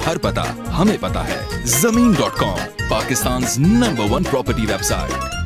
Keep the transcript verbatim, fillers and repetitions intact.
हर पता हमें पता है। Zameen dot com, Pakistan number one property website.